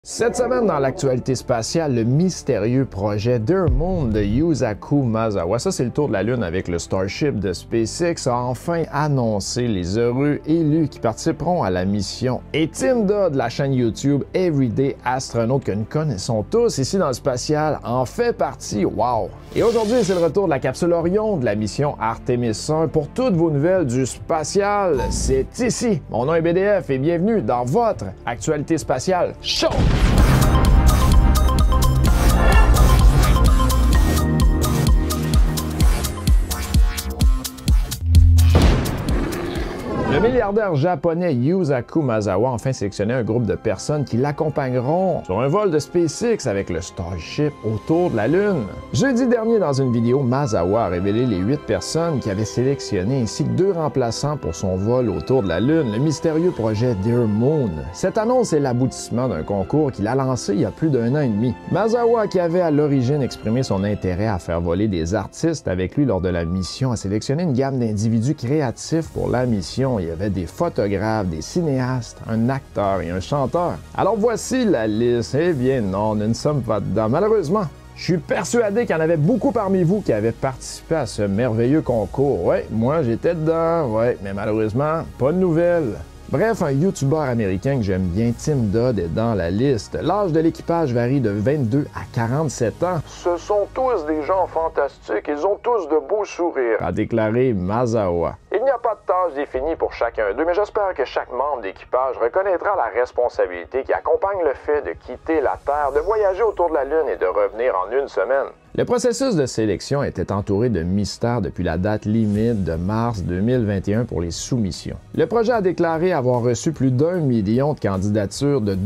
Cette semaine, dans l'actualité spatiale, le mystérieux projet Dear Moon de Yusaku Maezawa, ça c'est le tour de la Lune avec le Starship de SpaceX, a enfin annoncé les heureux élus qui participeront à la mission. Et Tim Dodd de la chaîne YouTube Everyday Astronaut, que nous connaissons tous ici dans le spatial, en fait partie. Wow! Et aujourd'hui, c'est le retour de la capsule Orion de la mission Artemis 1. Pour toutes vos nouvelles du spatial, c'est ici. Mon nom est BDF et bienvenue dans votre actualité spatiale show! Le milliardaire japonais Yusaku Maezawa a enfin sélectionné un groupe de personnes qui l'accompagneront sur un vol de SpaceX avec le Starship autour de la Lune. Jeudi dernier, dans une vidéo, Maezawa a révélé les 8 personnes qu'il avait sélectionnées ainsi que 2 remplaçants pour son vol autour de la Lune, le mystérieux projet Dear Moon. Cette annonce est l'aboutissement d'un concours qu'il a lancé il y a plus d'1 an et demi. Maezawa, qui avait à l'origine exprimé son intérêt à faire voler des artistes avec lui lors de la mission, a sélectionné une gamme d'individus créatifs pour la mission. Il y avait des photographes, des cinéastes, un acteur et un chanteur. Alors voici la liste. Eh bien non, nous ne sommes pas dedans, malheureusement. Je suis persuadé qu'il y en avait beaucoup parmi vous qui avaient participé à ce merveilleux concours. Ouais, moi j'étais dedans, ouais, mais malheureusement, pas de nouvelles. Bref, un YouTuber américain que j'aime bien, Tim Dodd, est dans la liste. L'âge de l'équipage varie de 22 à 47 ans. Ce sont tous des gens fantastiques, ils ont tous de beaux sourires, a déclaré Maezawa. Il n'y a pas de tâche définie pour chacun d'eux, mais j'espère que chaque membre d'équipage reconnaîtra la responsabilité qui accompagne le fait de quitter la Terre, de voyager autour de la Lune et de revenir en une semaine. Le processus de sélection était entouré de mystères depuis la date limite de mars 2021 pour les soumissions. Le projet a déclaré avoir reçu plus d'1 million de candidatures de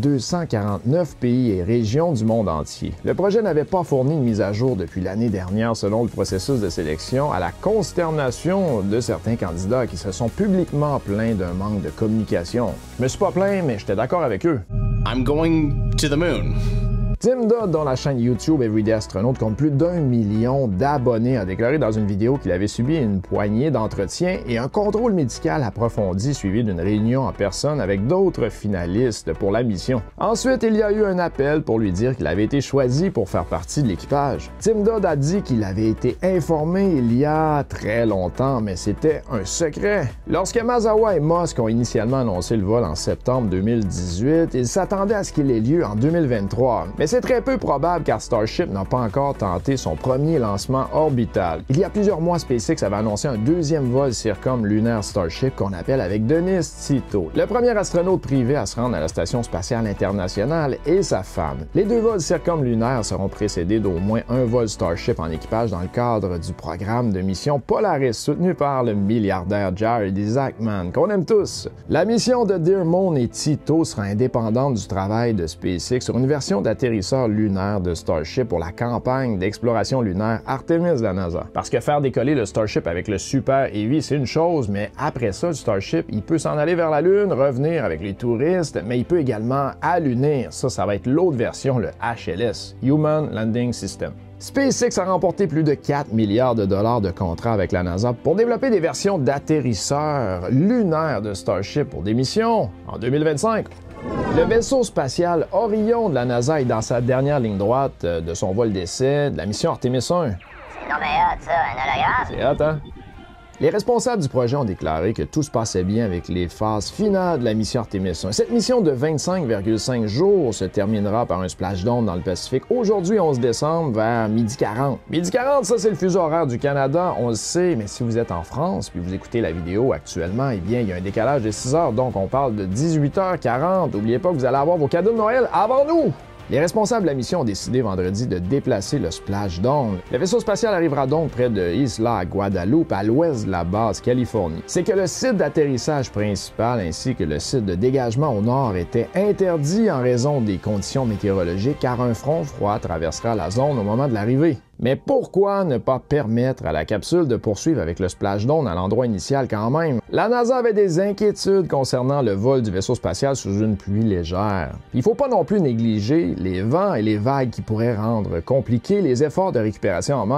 249 pays et régions du monde entier. Le projet n'avait pas fourni de mise à jour depuis l'année dernière selon le processus de sélection, à la consternation de certains candidats qui se sont publiquement plaints d'un manque de communication. Je me suis pas plaint, mais j'étais d'accord avec eux. I'm going to the moon. Tim Dodd, dont la chaîne YouTube Everyday Astronaut compte plus d'1 million d'abonnés, a déclaré dans une vidéo qu'il avait subi une poignée d'entretiens et un contrôle médical approfondi suivi d'une réunion en personne avec d'autres finalistes pour la mission. Ensuite, il y a eu un appel pour lui dire qu'il avait été choisi pour faire partie de l'équipage. Tim Dodd a dit qu'il avait été informé il y a très longtemps, mais c'était un secret. Lorsque Maezawa et Musk ont initialement annoncé le vol en septembre 2018, ils s'attendaient à ce qu'il ait lieu en 2023. Mais c'est très peu probable car Starship n'a pas encore tenté son premier lancement orbital. Il y a plusieurs mois, SpaceX avait annoncé un deuxième vol circumlunaire Starship qu'on appelle avec Dennis Tito, le premier astronaute privé à se rendre à la Station spatiale internationale, et sa femme. Les 2 vols circumlunaires seront précédés d'au moins un vol Starship en équipage dans le cadre du programme de mission Polaris soutenu par le milliardaire Jared Isaacman, qu'on aime tous. La mission de Dear Moon et Tito sera indépendante du travail de SpaceX sur une version d'atterrissage lunaire de Starship pour la campagne d'exploration lunaire Artemis de la NASA. Parce que faire décoller le Starship avec le Super Heavy, c'est une chose, mais après ça, le Starship, il peut s'en aller vers la Lune, revenir avec les touristes, mais il peut également allunir. Ça va être l'autre version, le HLS, Human Landing System. SpaceX a remporté plus de 4 milliards de dollars de contrats avec la NASA pour développer des versions d'atterrisseurs lunaires de Starship pour des missions en 2025. Le vaisseau spatial Orion de la NASA est dans sa dernière ligne droite de son vol d'essai de la mission Artemis 1. C'est non mais hot ça, un holographe? C'est hot, hein? Les responsables du projet ont déclaré que tout se passait bien avec les phases finales de la mission Artemis 1. Cette mission de 25,5 jours se terminera par un splashdown dans le Pacifique aujourd'hui, 11 décembre, vers 12h40. 12h40, ça c'est le fuseau horaire du Canada, on le sait, mais si vous êtes en France puis vous écoutez la vidéo actuellement, eh bien il y a un décalage de 6 heures, donc on parle de 18h40. N'oubliez pas que vous allez avoir vos cadeaux de Noël avant nous! Les responsables de la mission ont décidé vendredi de déplacer le splashdown. Le vaisseau spatial arrivera donc près de Isla Guadalupe, à l'ouest de la base Californie. C'est que le site d'atterrissage principal ainsi que le site de dégagement au nord étaient interdits en raison des conditions météorologiques car un front froid traversera la zone au moment de l'arrivée. Mais pourquoi ne pas permettre à la capsule de poursuivre avec le splashdown à l'endroit initial quand même? La NASA avait des inquiétudes concernant le vol du vaisseau spatial sous une pluie légère. Il ne faut pas non plus négliger les vents et les vagues qui pourraient rendre compliqués les efforts de récupération en mer.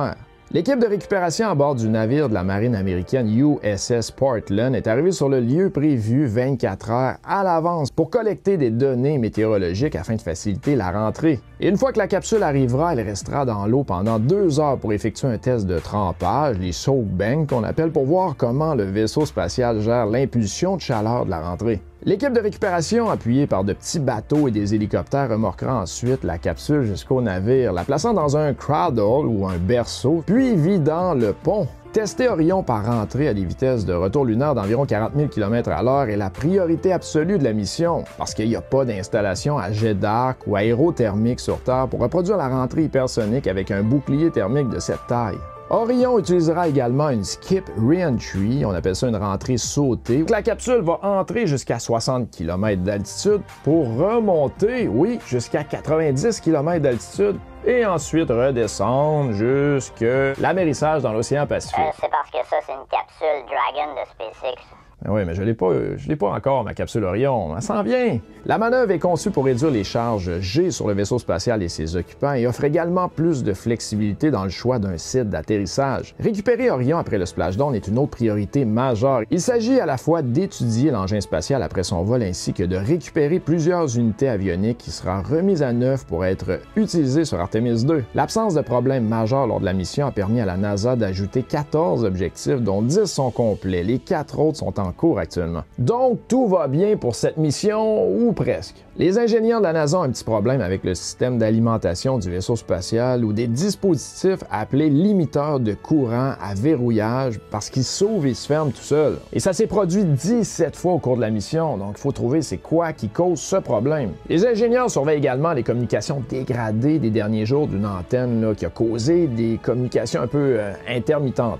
L'équipe de récupération à bord du navire de la marine américaine USS Portland est arrivée sur le lieu prévu 24 heures à l'avance pour collecter des données météorologiques afin de faciliter la rentrée. Et une fois que la capsule arrivera, elle restera dans l'eau pendant 2 heures pour effectuer un test de trempage, les soak banks qu'on appelle, pour voir comment le vaisseau spatial gère l'impulsion de chaleur de la rentrée. L'équipe de récupération, appuyée par de petits bateaux et des hélicoptères, remorquera ensuite la capsule jusqu'au navire, la plaçant dans un cradle ou un berceau, puis vidant le pont. Tester Orion par rentrée à des vitesses de retour lunaire d'environ 40 000 km/h est la priorité absolue de la mission, parce qu'il n'y a pas d'installation à jet d'arc ou aérothermique sur Terre pour reproduire la rentrée hypersonique avec un bouclier thermique de cette taille. Orion utilisera également une skip re-entry, on appelle ça une rentrée sautée, où la capsule va entrer jusqu'à 60 km d'altitude pour remonter, oui, jusqu'à 90 km d'altitude et ensuite redescendre jusqu'à l'amérissage dans l'océan Pacifique. C'est parce que ça, c'est une capsule Dragon de SpaceX. Oui, mais je l'ai pas encore, ma capsule Orion. Elle s'en vient. La manœuvre est conçue pour réduire les charges G sur le vaisseau spatial et ses occupants et offre également plus de flexibilité dans le choix d'un site d'atterrissage. Récupérer Orion après le splashdown est une autre priorité majeure. Il s'agit à la fois d'étudier l'engin spatial après son vol ainsi que de récupérer plusieurs unités avioniques qui sera remise à neuf pour être utilisées sur Artemis 2. L'absence de problèmes majeurs lors de la mission a permis à la NASA d'ajouter 14 objectifs, dont 10 sont complets. Les 4 autres sont en cours actuellement. Donc, tout va bien pour cette mission, ou presque. Les ingénieurs de la NASA ont un petit problème avec le système d'alimentation du vaisseau spatial ou des dispositifs appelés limiteurs de courant à verrouillage parce qu'ils s'ouvrent et se ferment tout seuls. Et ça s'est produit 17 fois au cours de la mission, donc il faut trouver c'est quoi qui cause ce problème. Les ingénieurs surveillent également les communications dégradées des derniers jours d'une antenne qui a causé des communications un peu intermittentes.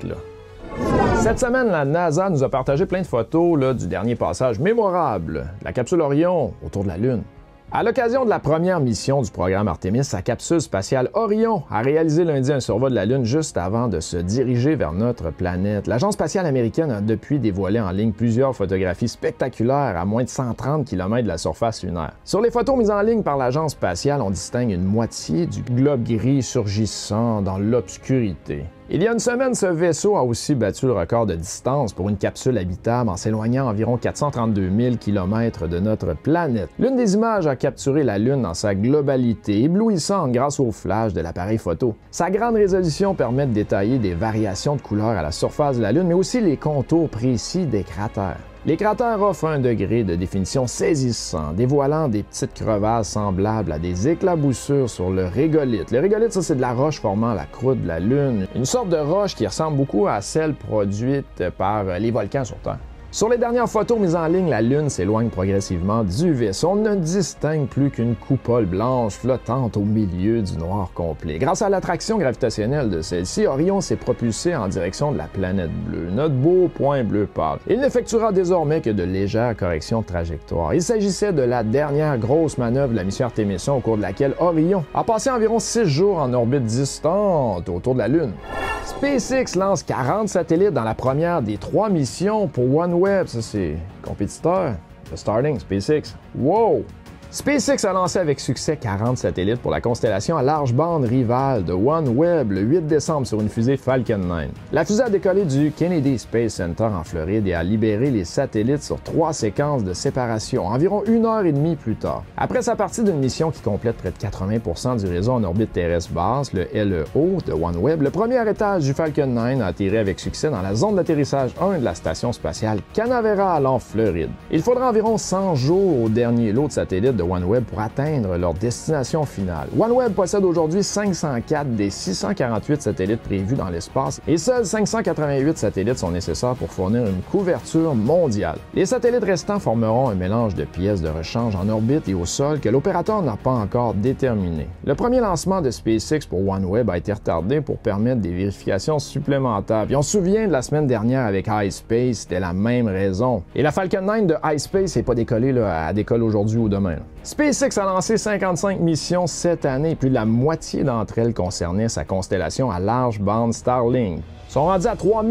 Cette semaine, la NASA nous a partagé plein de photos du dernier passage mémorable, la capsule Orion autour de la Lune. À l'occasion de la première mission du programme Artemis, sa capsule spatiale Orion a réalisé lundi un survol de la Lune juste avant de se diriger vers notre planète. L'Agence spatiale américaine a depuis dévoilé en ligne plusieurs photographies spectaculaires à moins de 130 km de la surface lunaire. Sur les photos mises en ligne par l'Agence spatiale, on distingue une moitié du globe gris surgissant dans l'obscurité. Il y a une semaine, ce vaisseau a aussi battu le record de distance pour une capsule habitable en s'éloignant environ 432 000 km de notre planète. L'une des images a capturé la Lune dans sa globalité, éblouissante grâce au flash de l'appareil photo. Sa grande résolution permet de détailler des variations de couleurs à la surface de la Lune, mais aussi les contours précis des cratères. Les cratères offrent un degré de définition saisissant, dévoilant des petites crevasses semblables à des éclaboussures sur le régolithe. Le régolithe, ça, c'est de la roche formant la croûte de la Lune, une sorte de roche qui ressemble beaucoup à celle produite par les volcans sur Terre. Sur les dernières photos mises en ligne, la Lune s'éloigne progressivement du vaisseau. On ne distingue plus qu'une coupole blanche flottante au milieu du noir complet. Grâce à l'attraction gravitationnelle de celle-ci, Orion s'est propulsé en direction de la planète bleue, notre beau point bleu pâle. Il n'effectuera désormais que de légères corrections de trajectoire. Il s'agissait de la dernière grosse manœuvre de la mission Artemis au cours de laquelle Orion a passé environ 6 jours en orbite distante autour de la Lune. SpaceX lance 40 satellites dans la première des 3 missions pour OneWeb, ça c'est compétiteur de Starlink, SpaceX. Wow! SpaceX a lancé avec succès 40 satellites pour la constellation à large bande rivale de OneWeb le 8 décembre sur une fusée Falcon 9. La fusée a décollé du Kennedy Space Center en Floride et a libéré les satellites sur 3 séquences de séparation, environ 1h30 plus tard. Après sa partie d'une mission qui complète près de 80% du réseau en orbite terrestre basse, le LEO de OneWeb, le premier étage du Falcon 9 a atterri avec succès dans la zone d'atterrissage 1 de la station spatiale Canaveral en Floride. Il faudra environ 100 jours au dernier lot de satellites de OneWeb pour atteindre leur destination finale. OneWeb possède aujourd'hui 504 des 648 satellites prévus dans l'espace et seuls 588 satellites sont nécessaires pour fournir une couverture mondiale. Les satellites restants formeront un mélange de pièces de rechange en orbite et au sol que l'opérateur n'a pas encore déterminé. Le premier lancement de SpaceX pour OneWeb a été retardé pour permettre des vérifications supplémentaires. Puis on se souvient de la semaine dernière avec iSpace, c'était la même raison. Et la Falcon 9 de iSpace n'est pas décollée, elle décolle aujourd'hui ou demain. SpaceX a lancé 55 missions cette année, et plus de la moitié d'entre elles concernaient sa constellation à large bande Starlink. Ils sont rendus à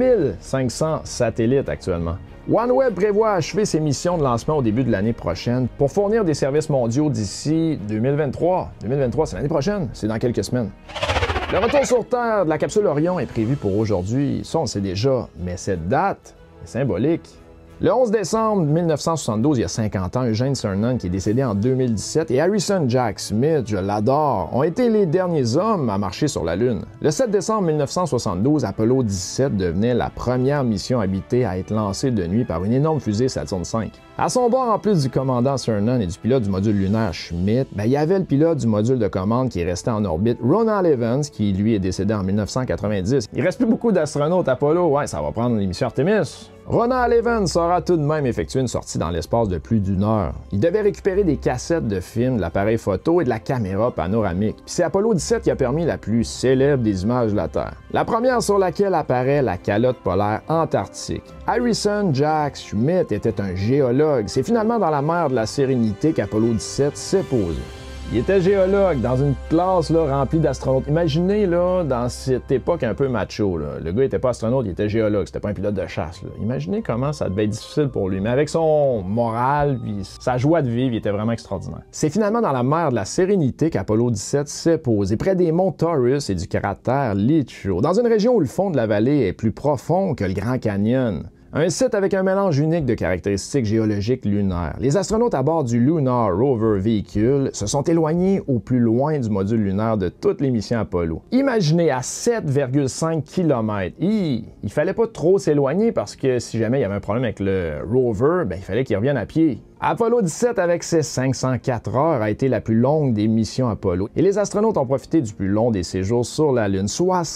3500 satellites actuellement. OneWeb prévoit achever ses missions de lancement au début de l'année prochaine pour fournir des services mondiaux d'ici 2023. 2023, c'est l'année prochaine, c'est dans quelques semaines. Le retour sur Terre de la capsule Orion est prévu pour aujourd'hui, ça on le sait déjà, mais cette date est symbolique. Le 11 décembre 1972, il y a 50 ans, Eugene Cernan, qui est décédé en 2017, et Harrison Jack Smith, je l'adore, ont été les derniers hommes à marcher sur la Lune. Le 7 décembre 1972, Apollo 17 devenait la première mission habitée à être lancée de nuit par une énorme fusée Saturn V. À son bord, en plus du commandant Cernan et du pilote du module lunaire Schmidt, il y avait le pilote du module de commande qui est resté en orbite, Ronald Evans, qui lui est décédé en 1990. Il reste plus beaucoup d'astronautes Apollo, ouais, ça va prendre l'émission Artemis. Ronald Evans aura tout de même effectué une sortie dans l'espace de plus d'1 heure. Il devait récupérer des cassettes de films, de l'appareil photo et de la caméra panoramique. Puis c'est Apollo 17 qui a permis la plus célèbre des images de la Terre. La première sur laquelle apparaît la calotte polaire antarctique. Harrison Jack Schmitt était un géologue. C'est finalement dans la mer de la Sérénité qu'Apollo 17 s'est posé. Il était géologue dans une classe remplie d'astronautes. Imaginez, dans cette époque un peu macho, le gars n'était pas astronaute, il était géologue, c'était pas un pilote de chasse. Imaginez comment ça devait être difficile pour lui. Mais avec son moral et sa joie de vivre, il était vraiment extraordinaire. C'est finalement dans la mer de la Sérénité qu'Apollo 17 s'est posé, près des monts Taurus et du cratère Litchfield, dans une région où le fond de la vallée est plus profond que le Grand Canyon. Un site avec un mélange unique de caractéristiques géologiques lunaires. Les astronautes à bord du Lunar Rover véhicule se sont éloignés au plus loin du module lunaire de toutes les missions Apollo. Imaginez à 7,5 km. Il fallait pas trop s'éloigner parce que si jamais il y avait un problème avec le rover, il fallait qu'il revienne à pied. Apollo 17, avec ses 504 heures, a été la plus longue des missions Apollo. Et les astronautes ont profité du plus long des séjours sur la Lune,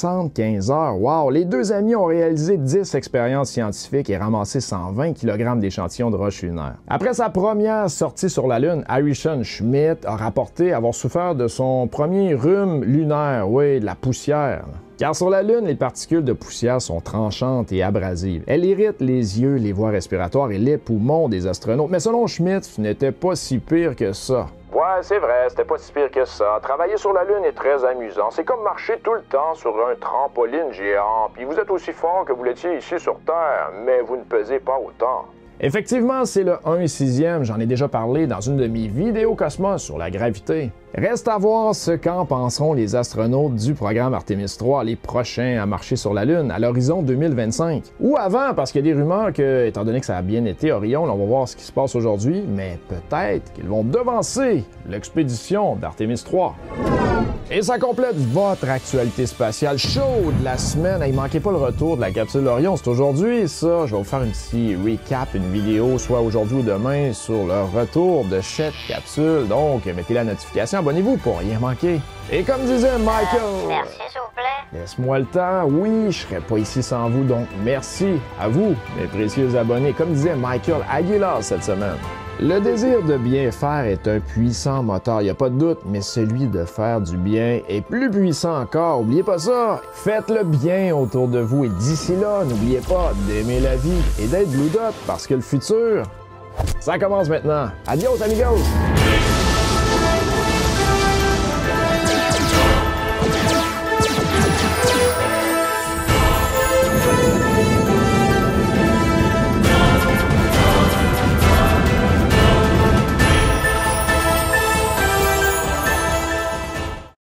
75 heures. Wow! Les deux amis ont réalisé 10 expériences scientifiques et ramassé 120 kg d'échantillons de roches lunaires. Après sa première sortie sur la Lune, Harrison Schmitt a rapporté avoir souffert de son premier rhume lunaire, oui, de la poussière. Car sur la Lune, les particules de poussière sont tranchantes et abrasives. Elles irritent les yeux, les voies respiratoires et les poumons des astronautes. Mais selon Schmitt, ce n'était pas si pire que ça. Ouais, c'est vrai, c'était pas si pire que ça. Travailler sur la Lune est très amusant. C'est comme marcher tout le temps sur un trampoline géant. Puis vous êtes aussi fort que vous l'étiez ici sur Terre, mais vous ne pesez pas autant. Effectivement, c'est le 1/6e, j'en ai déjà parlé dans une de mes vidéos Cosmos sur la gravité. Reste à voir ce qu'en penseront les astronautes du programme Artemis 3, les prochains à marcher sur la Lune, à l'horizon 2025. Ou avant, parce qu'il y a des rumeurs que, étant donné que ça a bien été Orion, on va voir ce qui se passe aujourd'hui, mais peut-être qu'ils vont devancer l'expédition d'Artemis 3. Et ça complète votre actualité spatiale chaude de la semaine. Il manquait pas le retour de la capsule Orion, c'est aujourd'hui ça. Je vais vous faire un petit recap, une vidéo, soit aujourd'hui ou demain, sur le retour de cette capsule. Donc, mettez la notification, abonnez-vous pour rien manquer. Et comme disait Michael... Merci, s'il vous plaît. Laisse-moi le temps, oui, je serais pas ici sans vous, donc merci à vous, mes précieux abonnés. Comme disait Michael Aguilar cette semaine. Le désir de bien faire est un puissant moteur, il n'y a pas de doute, mais celui de faire du bien est plus puissant encore. Oubliez pas ça, faites le bien autour de vous et d'ici là, n'oubliez pas d'aimer la vie et d'être Blue Dot parce que le futur, ça commence maintenant. Adios amigos!